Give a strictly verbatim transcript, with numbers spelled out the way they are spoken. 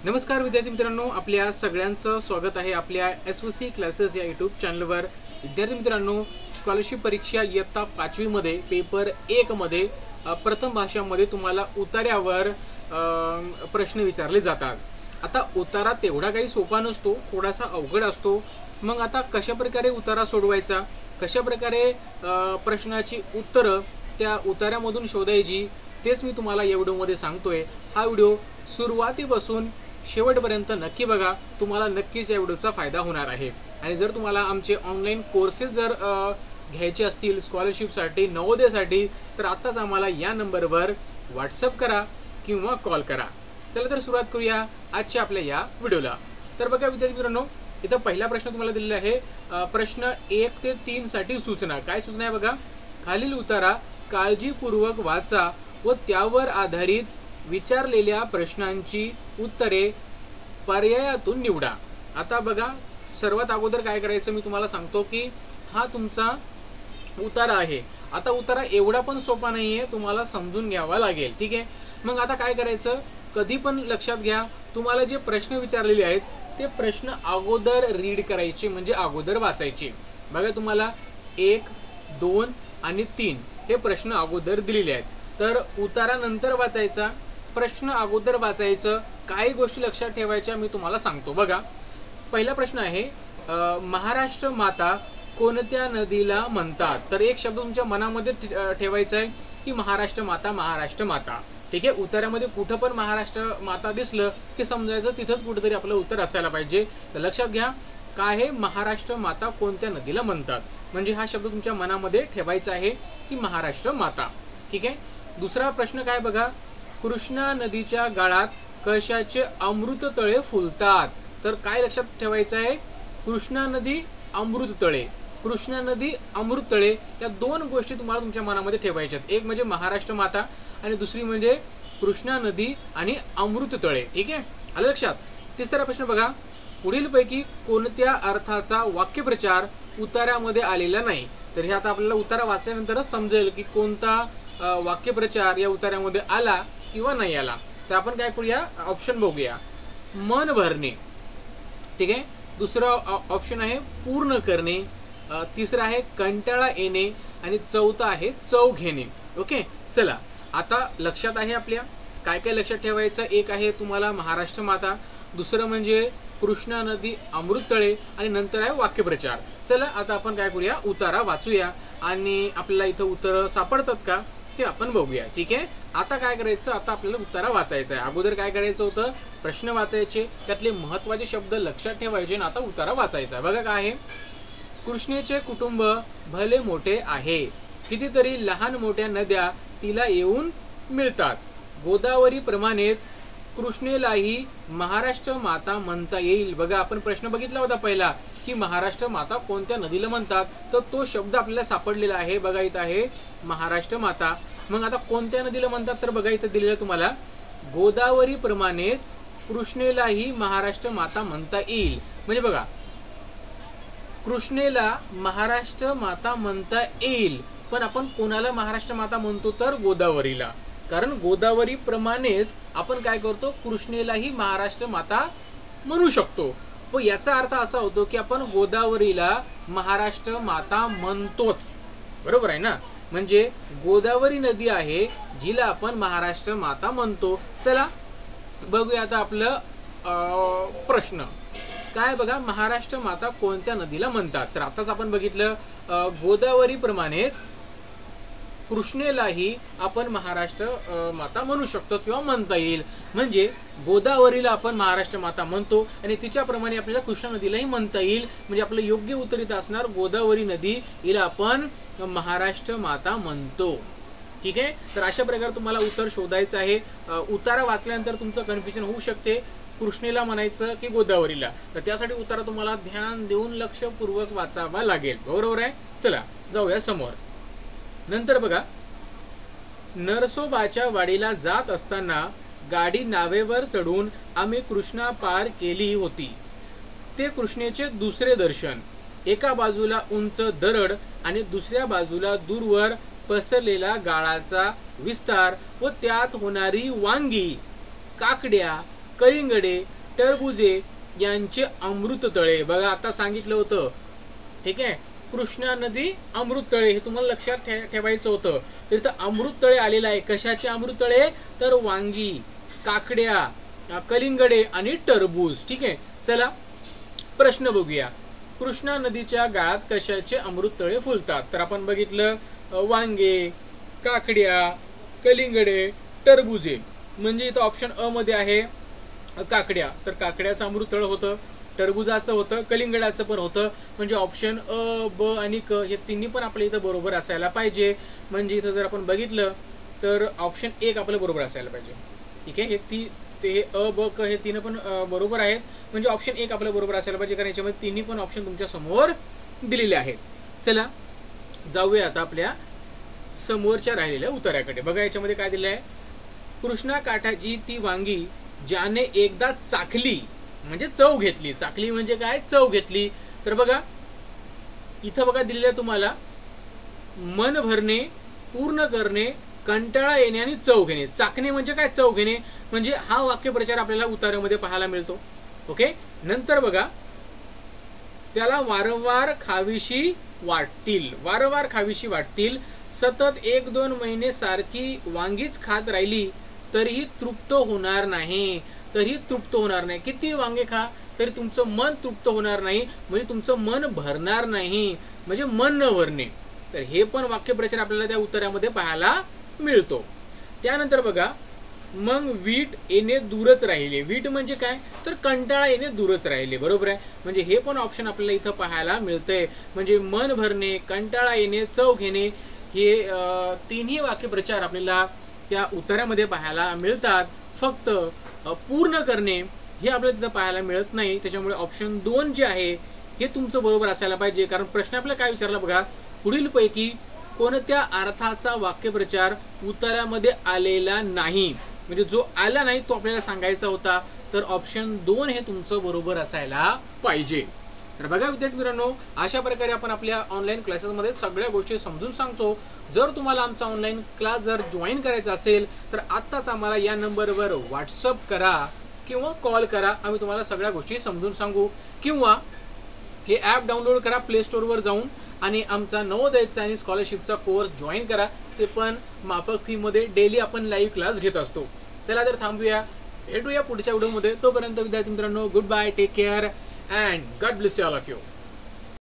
नमस्कार विद्यार्थी मित्रांनो, आपल्या सगळ्यांचं स्वागत आहे आपल्या एस व सी क्लासेस या यूट्यूब चॅनलवर। विद्यार्थी मित्रांनो, स्कॉलरशिप परीक्षा इयत्ता पाचवीमध्ये पेपर एकमध्ये प्रथम भाषामध्ये तुम्हाला उतार्यावर प्रश्न विचारले जातात। आता उतारा तेवढा काही सोपा नसतो, थोडासा अवघड असतो। मग आता कशा प्रकारे उतारा सोडवायचा, कशा प्रकारे प्रश्नाची उत्तरं त्या उतार्यामधून शोधायची, तेच मी तुम्हाला या व्हिडिओमध्ये सांगतोय। हा व्हिडिओ सुरुवातीपासून शेवटपर्यंत नक्की बघा, तुम्हाला नक्कीच या व्हिडिओचा फायदा होणार आहे। आणि जर तुम्हाला आमचे ऑनलाईन कोर्सेस जर घ्यायचे असतील स्कॉलरशिपसाठी, नवोदयसाठी, तर आताच आम्हाला या नंबरवर व्हॉट्सअप करा किंवा कॉल करा। चला तर सुरुवात करूया आजच्या आपल्या या व्हिडिओला। तर बघा विद्यार्थी मित्रांनो, इथं पहिला प्रश्न तुम्हाला दिलेला आहे। प्रश्न एक ते तीन साठी सूचना। काय सूचना आहे बघा, खालील उतारा काळजीपूर्वक वाचा व त्यावर आधारित विचारलेल्या प्रश्नांची उत्तरे पर्यायातून निवडा। आता बघा, सर्वात अगोदर काय करायचं मी तुम्हाला सांगतो की हा तुमचा उतारा आहे। आता उतारा एवढा पण सोपा नाहीये, तुम्हाला समजून घ्यावा लागेल, ठीक आहे। मग आता काय करायचं, कधी पण लक्षात घ्या, तुम्हाला जे प्रश्न विचारलेले आहेत ते प्रश्न अगोदर रीड करायचे, म्हणजे अगोदर वाचायचे। बघा, तुम्हाला एक, दोन आणि तीन हे प्रश्न अगोदर दिलेले आहेत, तर उतारा नंतर वाचायचा, प्रश्न अगोदर वाचायचं। काही गोष्टी लक्षात ठेवायच्या मी तुम्हाला सांगतो। बघा, पहिला प्रश्न आहे, महाराष्ट्र माता कोणत्या नदीला म्हणतात? तर एक शब्द तुमच्या मनामध्ये ठेवायचा आहे की महाराष्ट्र माता, महाराष्ट्र माता, ठीक आहे। उतार्यामध्ये कुठं पण महाराष्ट्र माता दिसलं की समजायचं तिथंच कुठेतरी आपलं उत्तर असायला पाहिजे। तर लक्षात घ्या, काय आहे, महाराष्ट्र माता कोणत्या नदीला म्हणतात, म्हणजे हा शब्द तुमच्या मनामध्ये ठेवायचा आहे की महाराष्ट्र माता, ठीक आहे। दुसरा प्रश्न काय बघा, कृष्णा नदीच्या गाळात कशाचे अमृत तळे फुलतात? तर काय लक्षात ठेवायचं आहे, कृष्णा नदी, अमृत तळे। कृष्णा नदी, अमृत तळे या दोन गोष्टी तुम्हाला तुमच्या मनामध्ये ठेवायच्या आहेत। एक म्हणजे महाराष्ट्र माता आणि दुसरी म्हणजे कृष्णा नदी आणि अमृत तळे, ठीक आहे, आलं लक्षात। तिसरा प्रश्न बघा, पुढीलपैकी कोणत्या अर्थाचा वाक्यप्रचार उतार्यामध्ये आलेला नाही? तर हे आता आपल्याला उतारा वाचल्यानंतरच समजेल की कोणता वाक्यप्रचार या उतार्यामध्ये आला किंवा नाही आला। तर आपण काय करूया, ऑप्शन बघूया। मन भरणे, ठीक आहे। दुसरा ऑप्शन आहे पूर्ण करणे, तिसरा आहे कंटाळा येणे आणि चौथा आहे चव घेणे। ओके, चला आता लक्षात आहे आपल्या काय काय लक्षात ठेवायचं। एक आहे तुम्हाला महाराष्ट्र माता, दुसरं म्हणजे कृष्णा नदी, अमृत तळे आणि नंतर आहे वाक्यप्रचार। चला आता आपण काय करूया, उतारा वाचूया आणि आपल्याला इथं उत्तर सापडतात का ते आपण बघूया, ठीक आहे। आता काय करायचं, आता आपल्याला उतारा वाचायचा आहे। अगोदर काय करायचं होतं, प्रश्न वाचायचे, त्यातले महत्त्वाचे शब्द लक्षात ठेवायचे आणि आता उतारा वाचायचा आहे। बघा काय आहे, कृष्णेचे कुटुंब भले मोठे आहे, कितीतरी लहान मोठ्या नद्या तिला येऊन मिळतात, गोदावरी प्रमाणेच कृष्णेलाही महाराष्ट्र माता म्हणता येईल। बघा, आपण प्रश्न बघितला होता पहिला की महाराष्ट्र माता कोणत्या नदीला म्हणतात, तर तो शब्द आपल्याला सापडलेला आहे। बघा, इथं आहे महाराष्ट्र माता। मग आता कोणत्या नदीला म्हणतात, तर बघा इथं दिलेलं तुम्हाला, गोदावरी प्रमाणेच कृष्णेलाही महाराष्ट्र माता म्हणता येईल। म्हणजे बघा, कृष्णेला महाराष्ट्र माता म्हणता येईल, पण आपण कोणाला महाराष्ट्र माता म्हणतो, तर गोदावरीला, कारण गोदावरी प्रमाणेच आपण काय करतो, कृष्णेलाही महाराष्ट्र माता म्हणू शकतो। पण याचा अर्थ असा होतो की आपण गोदावरीला महाराष्ट्र माता म्हणतोच, बरोबर आहे ना। म्हणजे गोदावरी नदी आहे जिला आपण महाराष्ट्र माता म्हणतो। चला बघूया आता आपलं प्रश्न काय बघा, महाराष्ट्र माता कोणत्या नदीला म्हणतात? तर आताच आपण बघितलं, गोदावरी प्रमाणेच कृष्णेलाही आपण महाराष्ट्र माता म्हणू शकतो किंवा म्हणता येईल। म्हणजे गोदावरीला आपण महाराष्ट्र माता म्हणतो आणि तिच्याप्रमाणे आपल्याला कृष्णा नदीलाही म्हणता येईल। म्हणजे आपलं योग्य उत्तर इथं असणार, गोदावरी नदी हिला आपण महाराष्ट्र माता म्हणतो, ठीक आहे। तर अशा प्रकारे तुम्हाला उत्तर शोधायचं आहे। उतारा वाचल्यानंतर तुमचं कन्फ्युजन होऊ शकते, कृष्णेला म्हणायचं की गोदावरीला, तर त्यासाठी उतारा तुम्हाला ध्यान देऊन लक्षपूर्वक वाचावा लागेल, बरोबर आहे। चला जाऊया समोर। नंतर बघा, नरसोबाच्या वाडीला जात असताना गाडी नावेवर चढून आम्ही कृष्णा पार केली होती, ते कृष्णेचे दुसरे दर्शन। एका बाजूला उंच दरड आणि दुसऱ्या बाजूला दूरवर पसरलेला गाळाचा विस्तार व त्यात होणारी वांगी, काकड्या, कलिंगडे टरबुजे यांचे अमृत तळे. बघा आता सांगितलं होतं, ठीक आहे, कृष्णा नदी अमृत तळे हे तुम्हाला लक्षात ठे ठेवायचं होतं. तर इथं अमृत तळे आलेलं आहे. कशाचे अमृत तळे? तर वांगी, काकड्या, कलिंगडे आणि टरबूज. ठीक आहे, चला प्रश्न बघूया. कृष्णा नदीच्या गाळात कशाचे अमृत तळे फुलतात? तर आपण बघितलं वांगे, काकड्या, कलिंगडे, टरबुजे. म्हणजे इथं ऑप्शन अ मध्ये आहे काकड्या. तर काकड्याचं अमृत तळ होतं, टरबुजाचं होतं, कलिंगडाचं पण होतं. म्हणजे ऑप्शन अ, ब आणि क हे तिन्ही पण आपल्या इथं बरोबर असायला पाहिजे. म्हणजे इथं जर आपण बघितलं तर ऑप्शन एक आपलं बरोबर असायला पाहिजे. ठीक आहे, हे ती ते हे अ, ब, क हे तीन पण बरोबर आहेत. म्हणजे ऑप्शन एक आपलं बरोबर असायला पाहिजे, कारण याच्यामध्ये तिन्ही पण ऑप्शन तुमच्या समोर दिलेले आहेत. चला जाऊया आता आपल्या समोरच्या राहिलेल्या उत्तराकडे. बघा याच्यामध्ये काय दिलं आहे? कृष्णा काठाची ती वांगी ज्याने एकदा चाखली म्हणजे चव घेतली. चाखली म्हणजे काय? चव घेतली. तर बघा इथं बघा दिलेलं आहे तुम्हाला, मन भरणे, पूर्ण करणे, कंटाळा येणे आणि चव घेणे. चाखणे म्हणजे काय? चव घेणे. म्हणजे हा वाक्यप्रचार आपल्याला उतारामध्ये पाहायला मिळतो. ओके, नंतर बघा त्याला वारंवार खावीशी वाटतील. वारंवार खावीशी वाटतील. सतत एक दोन महिने सारखी वांगीच खात राहिली तरीही तृप्त होणार नाही. तरी तृप्त होणार नाही. किती वांगे खा तरी तुमचं मन तृप्त होणार नाही. म्हणजे तुमचं मन भरणार नाही. म्हणजे मन न भरणे. तर हे पण वाक्यप्रचार आपल्याला त्या उत्तरामध्ये पाहायला मिळतो. त्यानंतर बघा मग वीट येणे दूरच राहिले. वीट म्हणजे काय? तर कंटाळा येणे दूरच राहिले. बरोबर आहे. म्हणजे हे पण ऑप्शन आपल्याला इथं पाहायला मिळतंय. म्हणजे मन भरणे, कंटाळा येणे, चव घेणे हे तिन्ही वाक्यप्रचार आपल्याला त्या उत्तरामध्ये पाहायला मिळतात. फक्त पूर्ण करणे हे आपल्याला तिथं पाहायला मिळत नाही. त्याच्यामुळे ऑप्शन दोन जे आहे हे तुमचं बरोबर असायला पाहिजे. कारण प्रश्न आपल्याला काय विचारला बघा, पुढीलपैकी कोणत्या अर्थाचा वाक्यप्रचार उत्तरामध्ये आलेला नाही? म्हणजे जो आला नाही तो आपल्याला सांगायचा होता. तर ऑप्शन दोन हे तुमचं बरोबर असायला पाहिजे. तर बघा विद्यार्थी मित्रांनो, अशा प्रकारे आपण आपल्या ऑनलाईन क्लासेसमध्ये सगळ्या गोष्टी समजून सांगतो. जर तुम्हाला आमचा ऑनलाईन क्लास जर जॉईन करायचा असेल तर आत्ताच आम्हाला या नंबरवर व्हॉट्सअप करा किंवा कॉल करा. आम्ही तुम्हाला सगळ्या गोष्टी समजून सांगू. किंवा हे ॲप डाउनलोड करा प्ले स्टोअरवर जाऊन आणि आमचा नवोदयचा आणि स्कॉलरशिपचा कोर्स जॉईन करा. ते पण माफक फीमध्ये डेली आपण लाईव्ह क्लास घेत असतो. चला तर थांबूया, भेटूया पुढच्या व्हिडिओमध्ये. तोपर्यंत विद्यार्थी मित्रांनो, good bye, take care and God bless you all of you.